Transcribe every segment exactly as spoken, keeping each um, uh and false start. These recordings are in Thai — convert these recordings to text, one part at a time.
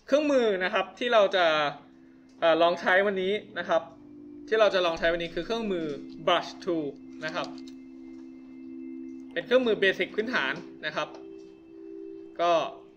เครื่องมือนะครับที่เราจะลองใช้วันนี้นะครับที่เราจะลองใช้วันนี้คือเครื่องมือ brush tool นะครับเป็นเครื่องมือเบสิกพื้นฐานนะครับก็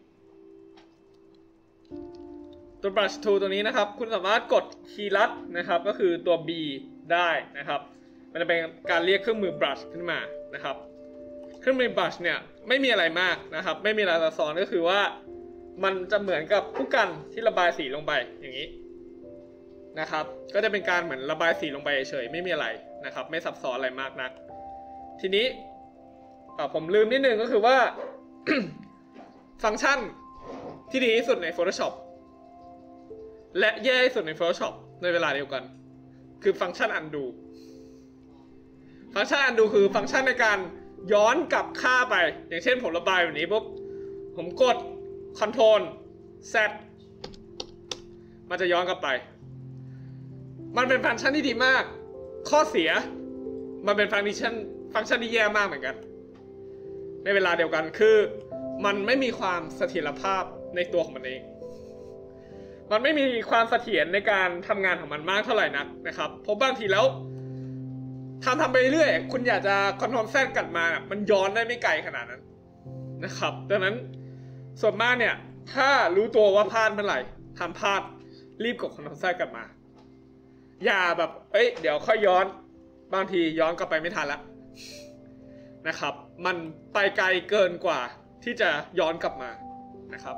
ตัว brush tool ตัวนี้นะครับคุณสามารถกดคีย์ลัดนะครับก็คือตัว B ได้นะครับมันจะเป็นการเรียกเครื่องมือ brush ขึ้นมานะครับเครื่องมือ brush เนี่ยไม่มีอะไรมากนะครับไม่มีอะไรซับซ้อนก็คือว่ามันจะเหมือนกับผู้กันที่ระบายสีลงไปอย่างนี้นะครับก็จะเป็นการเหมือนระบายสีลงไปเฉยไม่มีอะไรนะครับไม่ซับซ้อนอะไรมากนักทีนี้ผมลืมนิดนึงก็คือว่า ฟังก์ชันที่ดีที่สุดใน Photoshop และแย่ที่สุดใน Photoshop ในเวลาเดียวกันคือฟังก์ชัน undo ฟังก์ชัน undo คือฟังก์ชันในการย้อนกลับค่าไปอย่างเช่นผมระบายแบบนี้ปุ๊บผมกด Ctrl Z มันจะย้อนกลับไปมันเป็นฟังก์ชันที่ดีมากข้อเสียมันเป็นฟังก์ชันฟังก์ชันที่แย่มากเหมือนกันในเวลาเดียวกันคือมันไม่มีความเสถียรภาพในตัวของมันเองมันไม่มีความเสถียรในการทำงานของมันมากเท่าไหร่นักนะครับเพราะบางทีแล้วทำทำไปเรื่อยคุณอยากจะคอนโทรลแซดกลับมามันย้อนได้ไม่ไกลขนาดนั้นนะครับดังนั้นส่วนมากเนี่ยถ้ารู้ตัวว่าพลาดเมื่อไหร่ทำพลาดรีบกดคอนโทรลแซดกลับมาอย่าแบบเอ้ยเดี๋ยวค่อยย้อนบางทีย้อนกลับไปไม่ทันแล้วนะครับมันไปไกลเกินกว่าที่จะย้อนกลับมานะครับ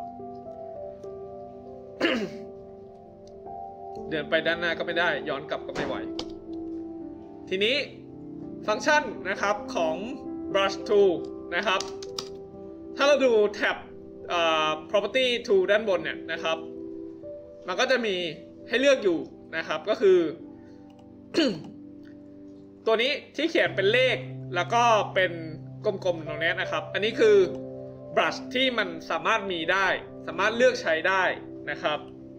เดินไปด้านหน้าก็ไม่ได้ย้อนกลับก็ไม่ไหวทีนี้ฟังก์ชันนะครับของ brush tool นะครับถ้าเราดูแท็บ property tool ด้านบนเนี่ยนะครับมันก็จะมีให้เลือกอยู่นะครับก็คือ ตัวนี้ที่เขียนเป็นเลขแล้วก็เป็นกลมๆตรงนี้นะครับอันนี้คือ brush ที่มันสามารถมีได้สามารถเลือกใช้ได้นะครับ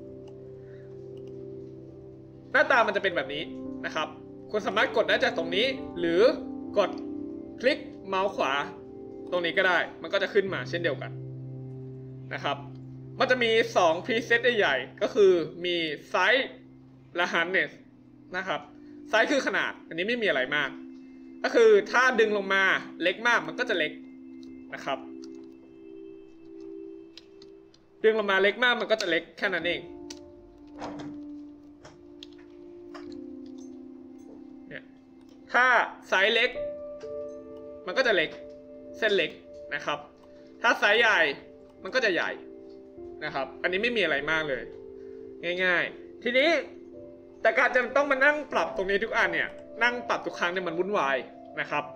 หน้าตามันจะเป็นแบบนี้นะครับคุณสามารถกดได้จากตรงนี้หรือกดคลิกเมาส์ขวาตรงนี้ก็ได้มันก็จะขึ้นมาเช่นเดียวกันนะครับมันจะมีสอง preset ใหญ่ๆก็คือมี size และ hardness นะครับ size คือขนาดอันนี้ไม่มีอะไรมากก็คือถ้าดึงลงมาเล็กมากมันก็จะเล็กนะครับดึงลงมาเล็กมากมันก็จะเล็กแค่นั้นเองเนี่ยถ้าไซส์เล็กมันก็จะเล็กเส้นเล็กนะครับถ้าไซส์ใหญ่มันก็จะใหญ่นะครับอันนี้ไม่มีอะไรมากเลยง่ายๆทีนี้แต่การจะต้องมานั่งปรับตรงนี้ทุกอันเนี่ยนั่งปรับทุกครั้งเนี่ยมันวุ่นวายนะครับ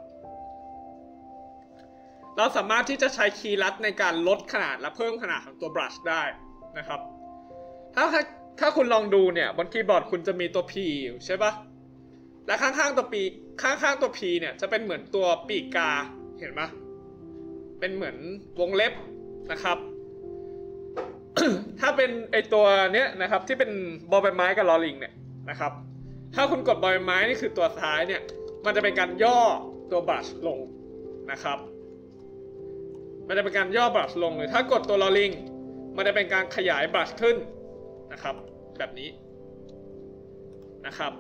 เราสามารถที่จะใช้คีย์ลัดในการลดขนาดและเพิ่มขนาดของตัว brush ได้นะครับถ้าถ้าคุณลองดูเนี่ยบนคีย์บอร์ดคุณจะมีตัว P อยู่ใช่ปะและข้างๆตัว P ข้างๆตัว P เนี่ยจะเป็นเหมือนตัวปีกกาเห็นไหมเป็นเหมือนวงเล็บนะครับ ถ้าเป็นไอตัวเนี้ยนะครับที่เป็นบอลใบไม้กับลอลิงเนี่ยนะครับถ้าคุณกดบอลใบไม้นี่คือตัวซ้ายเนี่ยมันจะเป็นการย่อตัว brush ลงนะครับมันจะเป็นการย่อบรัชลงหรือถ้ากดตัวลอลิงมันจะเป็นการขยายบรัชขึ้นนะครับแบบนี้นะครับ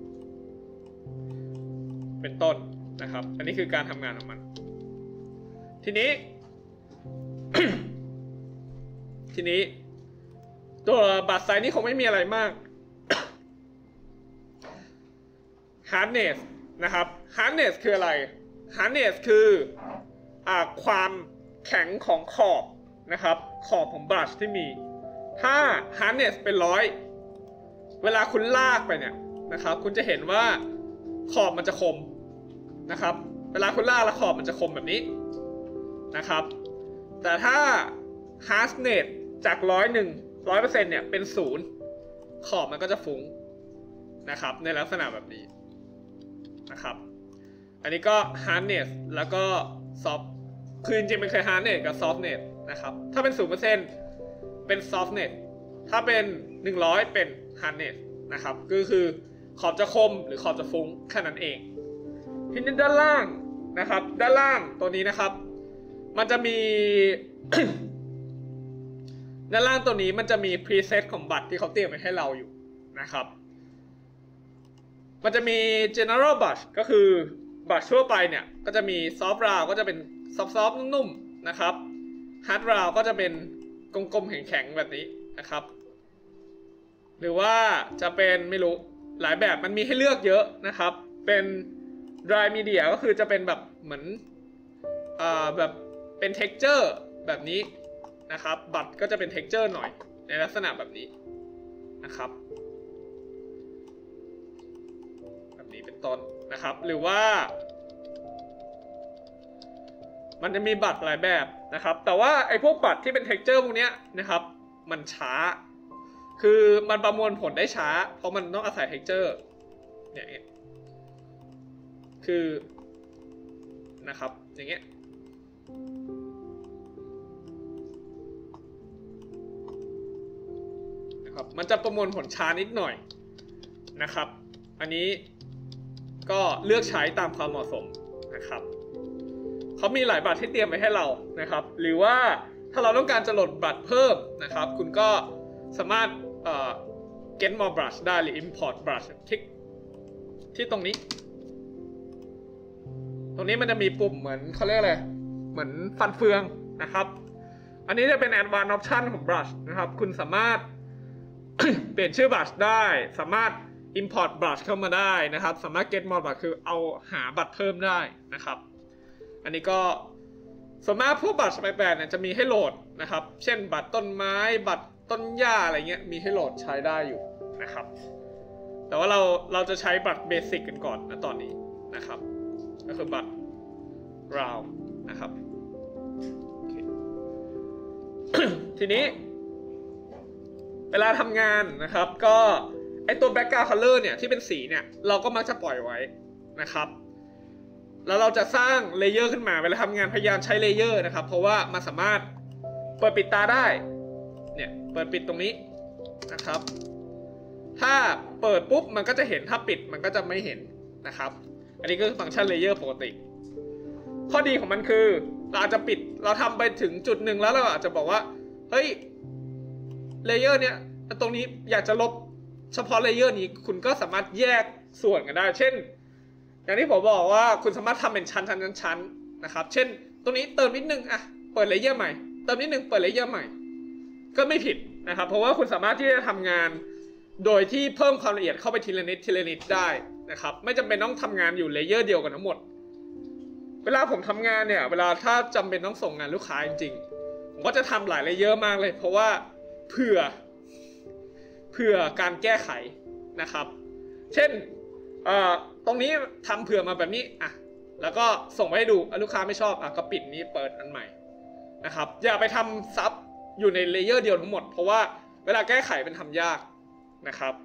เป็นต้นนะครับอันนี้คือการทำงานของมันทีนี้ ทีนี้ตัวบัตรไซส์นี่คงไม่มีอะไรมาก hardness นะครับ hardness คืออะไร hardness คืออ่าความแข็งของขอบนะครับขอบของบรัชที่มีถ้า hardness เป็นร้อยเวลาคุณลากไปเนี่ยนะครับคุณจะเห็นว่าขอบมันจะคมนะครับเวลาคุณลากแล้วขอบมันจะคมแบบนี้นะครับแต่ถ้า hardness จากร้อยหนึ่งร้อยเปอร์เซ็นต์เนี่ยเป็นศูนย์ขอบมันก็จะฟุ้งนะครับในลักษณะแบบนี้นะครับอันนี้ก็ hardness แล้วก็ soft คือจริงๆมันเคย hardness กับ softness นะครับถ้าเป็น ศูนย์เปอร์เซ็นต์ เป็น softness ถ้าเป็นหนึ่งร้อยเป็น hardness นะครับก็คือขอบจะคมหรือขอบจะฟุ้งแค่นั้นเองทีนี้ด้านล่างนะครับด้านล่างตัวนี้นะครับมันจะมี ในด้านล่างตัวนี้มันจะมี preset ของบัตรที่เขาเตรียมไว้ให้เราอยู่นะครับมันจะมี general brush ก็คือบัตรทั่วไปเนี่ยก็จะมี soft round ก็จะเป็นซอฟต์ๆนุ่มๆนะครับ hard round ก็จะเป็นกลมๆแข็งๆแบบนี้นะครับหรือว่าจะเป็นไม่รู้หลายแบบมันมีให้เลือกเยอะนะครับเป็น dry media ก็คือจะเป็นแบบเหมือนอ่าแบบเป็น texture แบบนี้นะครับบัตรก็จะเป็น texture หน่อยในลักษณะแบบนี้นะครับแบบนี้เป็นต้นนะครับหรือว่ามันจะมีบัตรหลายแบบนะครับแต่ว่าไอ้พวกบัตรที่เป็น texture พวกนี้นะครับมันช้าคือมันประมวลผลได้ช้าเพราะมันต้องอาศัย texture เนี่ยคือนะครับอย่างเงี้ยนะครับมันจะประมวลผลช้านิดหน่อยนะครับอันนี้ก็เลือกใช้ตามความเหมาะสมนะครับเขามีหลายบัตรที่เตรียมไว้ให้เรานะครับหรือว่าถ้าเราต้องการจะโหลดบัตรเพิ่มนะครับคุณก็สามารถเอ่อ get more brush ได้หรือ import brush คลิกที่ตรงนี้ตรงนี้มันจะมีปุ่มเหมือนเขาเรียกอะไรเหมือนฟันเฟืองนะครับอันนี้จะเป็น advanced option ของ brush นะครับคุณสามารถ เปลี่ยนชื่อ brush ได้สามารถ import brush เข้ามาได้นะครับสามารถ get more brush คือเอาหาบัตรเพิ่มได้นะครับอันนี้ก็ส่วนมากพวกบัตรแปลกๆเนี่ยจะมีให้โหลดนะครับเช่นบัตรต้นไม้บัตรต้นหญ้าอะไรเงี้ยมีให้โหลดใช้ได้อยู่นะครับแต่ว่าเราเราจะใช้บัตรเบสิกกันก่อนนะตอนนี้นะครับก็คือบัตร round นะครับ ทีนี้เวลาทำงานนะครับก็ไอตัว background color เนี่ยที่เป็นสีเนี่ยเราก็มักจะปล่อยไว้นะครับแล้วเราจะสร้างเลเยอร์ขึ้นมาเวลาทำงานพยายามใช้เลเยอร์นะครับเพราะว่ามันสามารถเปิดปิดตาได้เนี่ยเปิดปิดตรงนี้นะครับถ้าเปิดปุ๊บมันก็จะเห็นถ้าปิดมันก็จะไม่เห็นนะครับอันนี้ก็คือฟังก์ชันเลเยอร์ปกติข้อดีของมันคือเราอาจจะปิดเราทำไปถึงจุดหนึ่งแล้วเราอาจจะบอกว่าเฮ้ยเลเยอร์เนี้ยตรงนี้อยากจะลบเฉพาะเลเยอร์นี้คุณก็สามารถแยกส่วนกันได้เช่นอย่างที่ผมบอกว่าคุณสามารถทำเป็นชั้นชั้นชั้นนะครับเช่นตรงนี้เติมนิดนึงอ่ะเปิดเลเยอร์ใหม่เติมนิดนึงเปิดเลเยอร์ใหม่ก็ไม่ผิดนะครับเพราะว่าคุณสามารถที่จะทำงานโดยที่เพิ่มความละเอียดเข้าไปทีละนิดทีละนิดได้นะครับไม่จำเป็นต้องทำงานอยู่เลเยอร์เดียวกันทั้งหมดเวลาผมทำงานเนี่ยเวลาถ้าจำเป็นต้องส่งงานลูกค้าจริงๆผมก็จะทำหลายเลเยอร์มากเลยเพราะว่าเผื่อเผื่อการแก้ไขนะครับเช่นตรงนี้ทำเผื่อมาแบบนี้อ่ะแล้วก็ส่งไปให้ดูลูกค้าไม่ชอบอ่ะก็ปิดนี้เปิดอันใหม่นะครับอย่าไปทำซับอยู่ในเลเยอร์เดียวทั้งหมดเพราะว่าเวลาแก้ไขเป็นทำยากนะครับ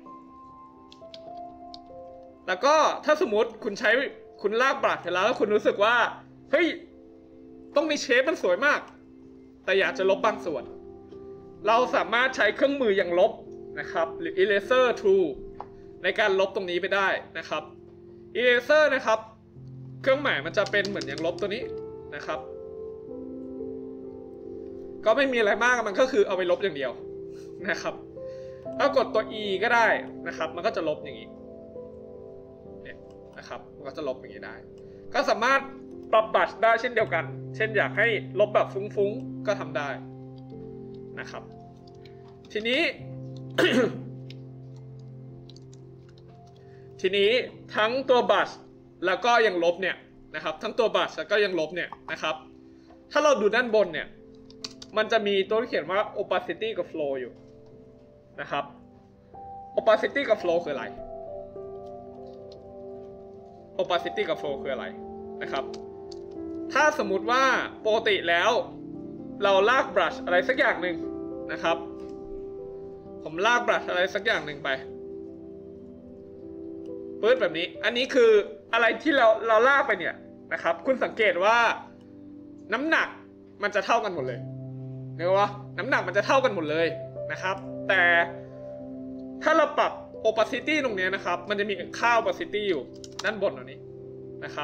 แล้วก็ถ้าสมมติคุณใช้คุณลากบลัชแล้วแล้วคุณรู้สึกว่าเฮ้ยต้องมีเชฟมันสวยมากแต่อยากจะลบบางส่วนเราสามารถใช้เครื่องมืออย่างลบนะครับหรือ eraser tool ในการลบตรงนี้ไปได้นะครับ eraser นะครับเครื่องหมายมันจะเป็นเหมือนอย่างลบตัวนี้นะครับก็ไม่มีอะไรมากมันก็คือเอาไปลบอย่างเดียวนะครับถ้ากดตัว E ก็ได้นะครับมันก็จะลบอย่างนี้เนี่ยนะครับมันก็จะลบอย่างนี้ได้ก็สามารถปรับบัชได้เช่นเดียวกันเช่นอยากให้ลบแบบฟุ้งๆก็ทำได้นะครับทีนี้ ทีนี้ทั้งตัวบัชแล้วก็ยังลบเนี่ยนะครับทั้งตัวบัชแล้วก็ยังลบเนี่ยนะครับถ้าเราดูด้านบนเนี่ยมันจะมีตัวที่เขียนว่า opacity กับ flow อยู่นะครับ opacity กับ flow คืออะไร opacity กับ flow คืออะไรนะครับถ้าสมมุติว่าปกติแล้วเราลาก brush อะไรสักอย่างหนึ่งนะครับผมลาก brush อะไรสักอย่างหนึ่งไปปื๊ดแบบนี้อันนี้คืออะไรที่เราเราลากไปเนี่ยนะครับคุณสังเกตว่าน้ำหนักมันจะเท่ากันหมดเลยเห็นไหมว่าน้ำหนักมันจะเท่ากันหมดเลยนะครับแต่ถ้าเราปรับ opacity ตรงนี้นะครับมันจะมีค่า opacity อยู่ด้านบนตรงนี้นะครับ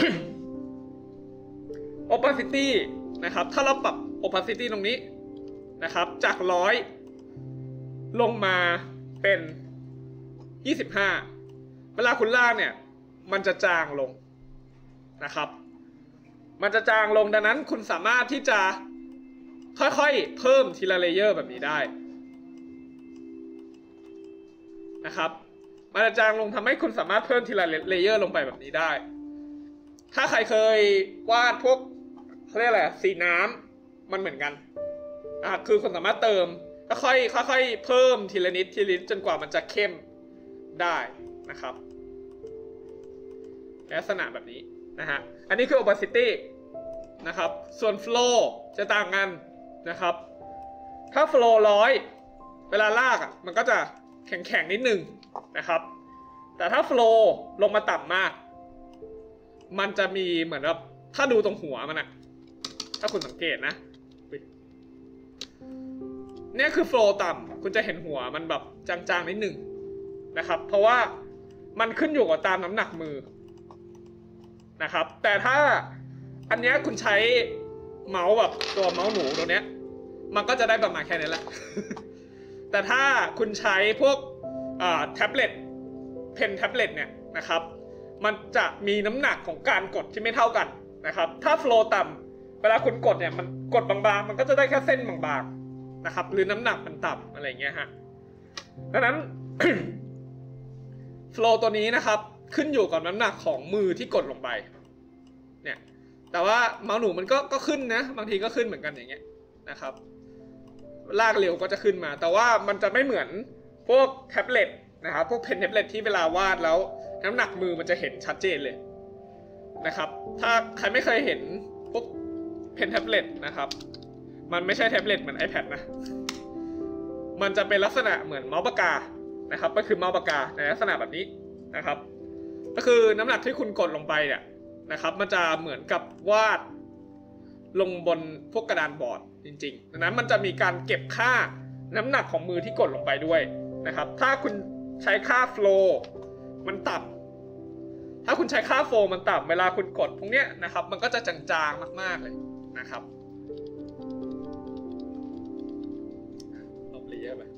opacity นะครับถ้าเราปรับ opacity ตรงนี้นะครับจากร้อยลงมาเป็นยี่สิบห้าเวลาคุณลากเนี่ยมันจะจางลงนะครับมันจะจางลงดังนั้นคุณสามารถที่จะค่อยๆเพิ่มทีละเลเยอร์แบบนี้ได้นะครับมันจะจางลงทำให้คุณสามารถเพิ่มทีละเลเยอร์ลงไปแบบนี้ได้ถ้าใครเคยวาดพวกเขาเรียกอะไรสีน้ำมันเหมือนกันอ่ะคือคุณสามารถเติมค่อยๆค่อยๆเพิ่มทีละนิดทีละนิดจนกว่ามันจะเข้มได้นะครับลักษณะแบบนี้นะฮะอันนี้คือ opacity นะครับส่วน flow จะต่างกันนะครับถ้า flow ร้อยเวลาลากอ่ะมันก็จะแข็งๆนิดนึงนะครับแต่ถ้า flow ลงมาต่ำมากมันจะมีเหมือนแบบถ้าดูตรงหัวมันอะถ้าคุณสังเกตนะเนี่ยคือ flow ต่ำคุณจะเห็นหัวมันแบบจางๆนิดนึงนะครับเพราะว่ามันขึ้นอยู่กับตามน้ำหนักมือนะครับแต่ถ้าอันนี้คุณใช้เมาส์แบบตัวเมาส์หนูตัวเนี้ยมันก็จะได้ประมาณแค่นี้แหละ แต่ถ้าคุณใช้พวกแท็บเล็ตเพนแท็บเล็ตเนี่ยนะครับมันจะมีน้ำหนักของการกดที่ไม่เท่ากันนะครับถ้าโฟลว์ต่ำเวลาคุณกดเนี่ยมันกดบางๆมันก็จะได้แค่เส้นบางๆนะครับหรือน้ำหนักมันต่ำอะไรเงี้ยฮะดังนั้น โฟลว์ตัวนี้นะครับขึ้นอยู่กับน้ำหนักของมือที่กดลงไปเนี่ยแต่ว่าเมาส์หนูมันก็ก็ขึ้นนะบางทีก็ขึ้นเหมือนกันอย่างเงี้ยนะครับลากเร็วก็จะขึ้นมาแต่ว่ามันจะไม่เหมือนพวกแท็บเล็ตนะครับพวกเพนแท็บเล็ตที่เวลาวาดแล้วน้ำหนักมือมันจะเห็นชัดเจนเลยนะครับถ้าใครไม่เคยเห็นพวกเพนแท็บเล็ตนะครับมันไม่ใช่แท็บเล็ตเหมือน iPad นะมันจะเป็นลักษณะเหมือนเมาส์ปากกานะครับก็คือเมาส์ปากกาในลักษณะแบบนี้นะครับก็คือน้ำหนักที่คุณกดลงไปเนี่ยนะครับมันจะเหมือนกับวาดลงบนพวกกระดานบอร์ดจริงๆดังนั้นมันจะมีการเก็บค่าน้ำหนักของมือที่กดลงไปด้วยนะครับถ้าคุณใช้ค่าโฟลว์มันต่ำถ้าคุณใช้ค่าโฟลว์มันต่ำเวลาคุณกดพวกเนี้ยนะครับมันก็จะจางๆมากๆเลยนะครับลบเลเยอร์ไป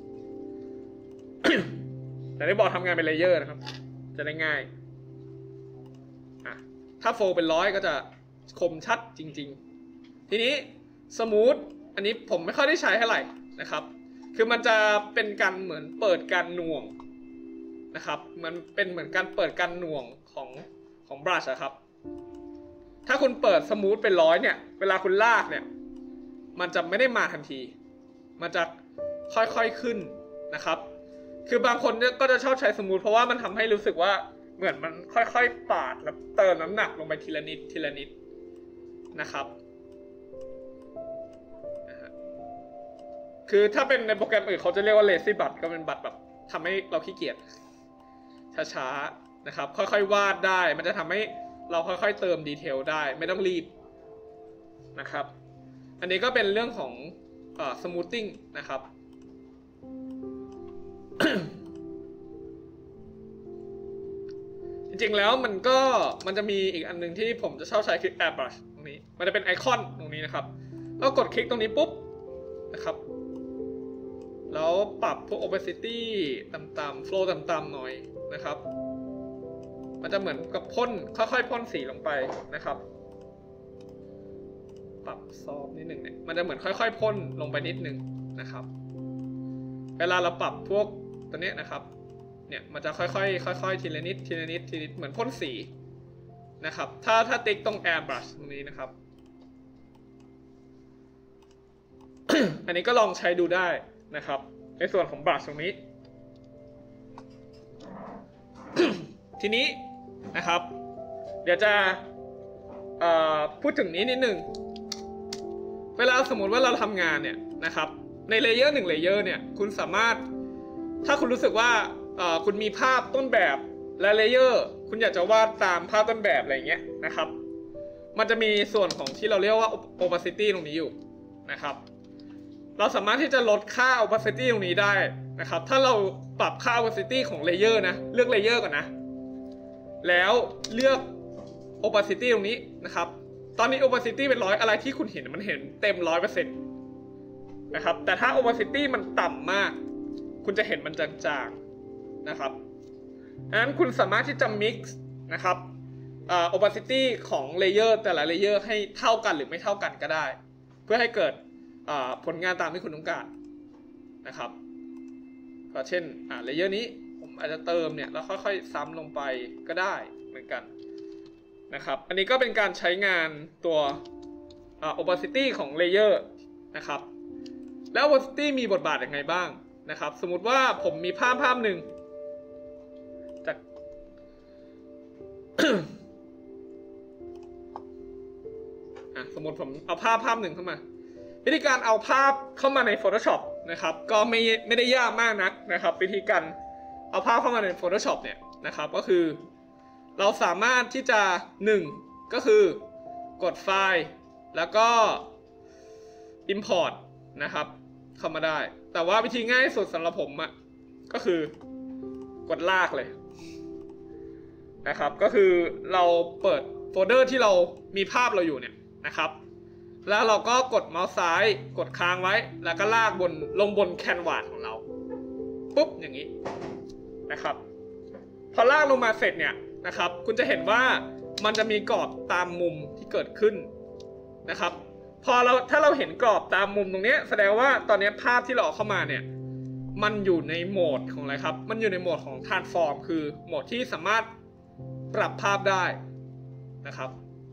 แต่ได้บอกทำงานเป็นเลเยอร์นะครับจะได้ง่ายอ่ะถ้าโฟลว์เป็นร้อยก็จะคมชัดจริงๆทีนี้สมูทอันนี้ผมไม่ค่อยได้ใช้เท่าไหร่นะครับคือมันจะเป็นการเหมือนเปิดการหน่วงนะครับมันเป็นเหมือนการเปิดการหน่วงของของบรัชอะครับถ้าคุณเปิดสมูทเป็นร้อยเนี่ยเวลาคุณลากเนี่ยมันจะไม่ได้มาทันทีมันจะค่อยๆขึ้นนะครับคือบางคนเนี่ยก็จะชอบใช้สมูทเพราะว่ามันทำให้รู้สึกว่าเหมือนมันค่อยๆปาดแล้วเติมน้ำหนักลงไปทีละนิดทีละนิดนะครับคือถ้าเป็นในโปรแกรมอื่นเขาจะเรียกว่า lazy บัตก็เป็นบัตรแบบทำให้เราขี้เกียจช้าๆนะครับค่อยๆวาดได้มันจะทำให้เราค่อยๆเติมดีเทลได้ไม่ต้องรีบนะครับอันนี้ก็เป็นเรื่องของเอ่อ smoothing นะครับ จริงๆแล้วมันก็มันจะมีอีกอันนึงที่ผมจะชอบใช้คือ airbrush ตรงนี้มันจะเป็นไอคอนตรงนี้นะครับก็กดคลิกตรงนี้ปุ๊บนะครับแล้วปรับพวก opacity ต่ำๆ flow ต่ำๆหน่อยนะครับมันจะเหมือนกับพ่นค่อยๆพ่นสีลงไปนะครับปรับซอฟนิดหนึ่งเนี่ยมันจะเหมือนค่อยๆพ่นลงไปนิดหนึ่งนะครับเวลาเราปรับพวกตัวนี้นะครับเนี่ยมันจะค่อยๆค่อยๆทีละนิดทีละนิดทีละนิดเหมือนพ่นสีนะครับถ้าถ้าติ๊กตรง airbrush ตรงนี้นะครับ อันนี้ก็ลองใช้ดูได้นะครับในส่วนของบรัชตรงนี้ ทีนี้นะครับเดี๋ยวจะพูดถึงนี้นิดนึงเวลาสมมติว่าเราทำงานเนี่ยนะครับในเลเยอร์หนึ่งเลเยอร์เนี่ยคุณสามารถถ้าคุณรู้สึกว่าคุณมีภาพต้นแบบและเลเยอร์คุณอยากจะวาดตามภาพต้นแบบอะไรเงี้ยนะครับมันจะมีส่วนของที่เราเรียกว่า opacity ตรงนี้อยู่นะครับเราสามารถที่จะลดค่า opacity ตรงนี้ได้นะครับถ้าเราปรับค่า opacity ของเลเยอร์นะเลือกเลเยอร์ก่อนนะแล้วเลือก opacity ตรงนี้นะครับตอนนี้ opacity เป็นร้อยอะไรที่คุณเห็นมันเห็นเต็ม ร้อยเปอร์เซ็นต์นะครับแต่ถ้า opacity มันต่ำมากคุณจะเห็นมันจางๆนะครับดังนั้นคุณสามารถที่จะ mix นะครับอ่า opacity ของเลเยอร์แต่ละเลเยอร์ให้เท่ากันหรือไม่เท่ากันก็ได้เพื่อให้เกิดอ่าผลงานตามที่คุณต้องการนะครับก็เช่นอ่าเลเยอร์นี้ผมอาจจะเติมเนี่ยแล้วค่อยๆซ้ำลงไปก็ได้เหมือนกันนะครับอันนี้ก็เป็นการใช้งานตัวอ่า opacity ของเลเยอร์นะครับแล้ว opacity มีบทบาทยังไงบ้างนะครับสมมุติว่าผมมีภาพภาพหนึ่งจาก สมมติผมเอาภาพภาพหนึ่งเข้ามาวิธีการเอาภาพเข้ามาใน Photoshop นะครับก็ไม่ไม่ได้ยากมากนักนะครับวิธีการเอาภาพเข้ามาใน Photoshop เนี่ยนะครับก็คือเราสามารถที่จะหนึ่งก็คือกดไฟล์แล้วก็ import นะครับเข้ามาได้แต่ว่าวิธีง่ายสุดสำหรับผมอ่ะก็คือกดลากเลยนะครับก็คือเราเปิดโฟลเดอร์ที่เรามีภาพเราอยู่เนี่ยนะครับแล้วเราก็กดเมาส์ซ้ายกดค้างไว้แล้วก็ลากบนลงบนแคนวาสของเราปุ๊บอย่างนี้นะครับพอลากลงมาเสร็จเนี่ยนะครับคุณจะเห็นว่ามันจะมีกรอบตามมุมที่เกิดขึ้นนะครับพอเราถ้าเราเห็นกรอบตามมุมตรงนี้แสดงว่าตอนนี้ภาพที่เราเอาเข้ามาเนี่ยมันอยู่ในโหมดของอะไรครับมันอยู่ในโหมดของ transform คือโหมดที่สามารถปรับภาพได้นะครับ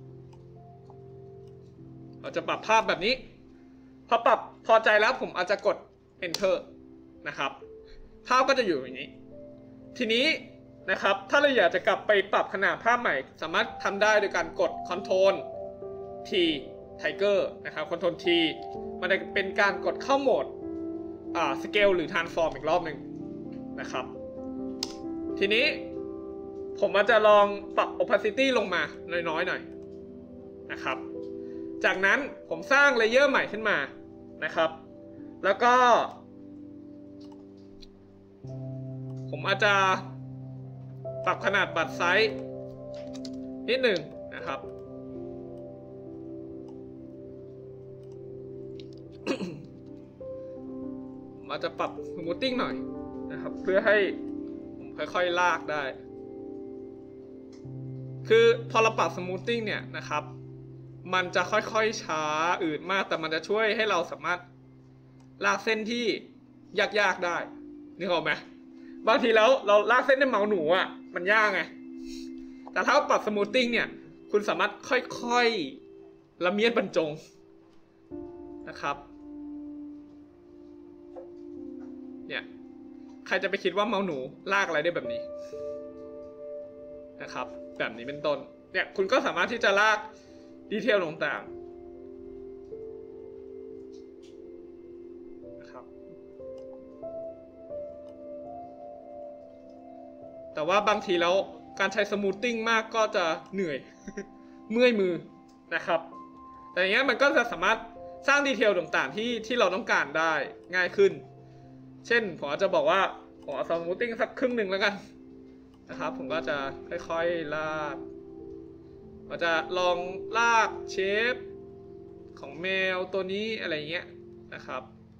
เราจะปรับภาพแบบนี้พอปรับพอใจแล้วผมอาจจะกด enter นะครับภาพก็จะอยู่อย่างนี้ทีนี้นะครับถ้าเราอยากจะกลับไปปรับขนาดภาพใหม่สามารถทำได้โดยการกด control T Tiger นะครับ control T มันจะเป็นการกดเข้าโหมดอ่า scale หรือ transform อีกรอบหนึ่งนะครับทีนี้ผมอาจจะลองปรับ opacity ลงมาน้อยๆหน่อยนะครับจากนั้นผมสร้างเลเยอร์ใหม่ขึ้นมานะครับแล้วก็ผมอาจจะปรับขนาดบัตรไซส์นิดหนึ่งนะครับ ผมอาจจะปรับสมูทติ้งหน่อยนะครับเพื่อให้ผมค่อยๆลากได้คือพอเราปรับสมูทติ้งเนี่ยนะครับมันจะค่อยๆช้าอืดมากแต่มันจะช่วยให้เราสามารถลากเส้นที่ยากๆได้นึกออกไหมบางทีแล้วเราลากเส้นด้วยเมาส์หนูอ่ะมันยากไงแต่ถ้าปรับสมูทติ้งเนี่ยคุณสามารถค่อยๆละเมียดบรรจงนะครับเนี่ยใครจะไปคิดว่าเมาส์หนูลากอะไรได้แบบนี้นะครับแบบนี้เป็นต้นเนี่ยคุณก็สามารถที่จะลากดีเทลต่างๆนะครับแต่ว่าบางทีแล้วการใช้สมูทติ้งมากก็จะเหนื่อย เมื่อยมือนะครับแต่อย่างเงี้ยมันก็จะสามารถสร้างดีเทลต่างๆที่ที่เราต้องการได้ง่ายขึ้นเช่นผมอาจจะบอกว่าผมเอาสมูทติ้งสักครึ่งหนึ่งแล้วกันนะครับผมก็จะค่อยๆลากเราจะลองลากเชฟของแมวตัวนี้อะไรเงี้ยนะครับ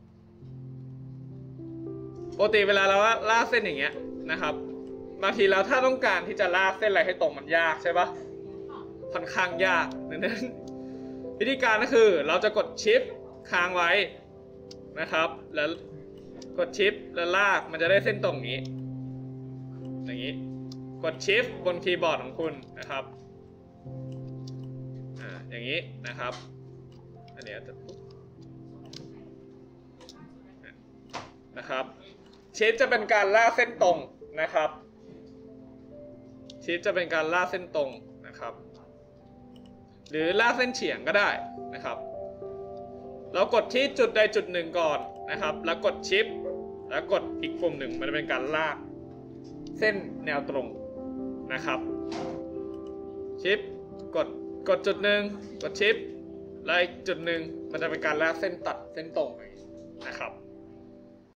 ปกติเวลาเราลากเส้นอย่างเงี้ยนะครับบางทีแล้วถ้าต้องการที่จะลากเส้นอะไรให้ตรงมันยากใช่ปะค่อนข้างยากดังนั้นวิธีการก็คือเราจะกดชิปค้างไว้นะครับแล้วกดชิปแล้วลากมันจะได้เส้นตรงนี้อย่างนี้กดชิปบนคีย์บอร์ดของคุณนะครับอ่าอย่างนี้นะครับอันนี้จะนะครับชิปจะเป็นการลากเส้นตรงนะครับชิปจะเป็นการลากเส้นตรงนะครับหรือลากเส้นเฉียงก็ได้นะครับเรากดที่จุดใดจุดหนึ่งก่อนนะครับแล้วกดชิปแล้วกดอีกปุ่มหนึ่งมันจะเป็นการลากเส้นแนวตรงนะครับชิปกดกดจุดหนึ่งกดชิปแล้วอีกจุดหนึ่งมันจะเป็นการลากเส้นตัดเส้นตรงนะครับ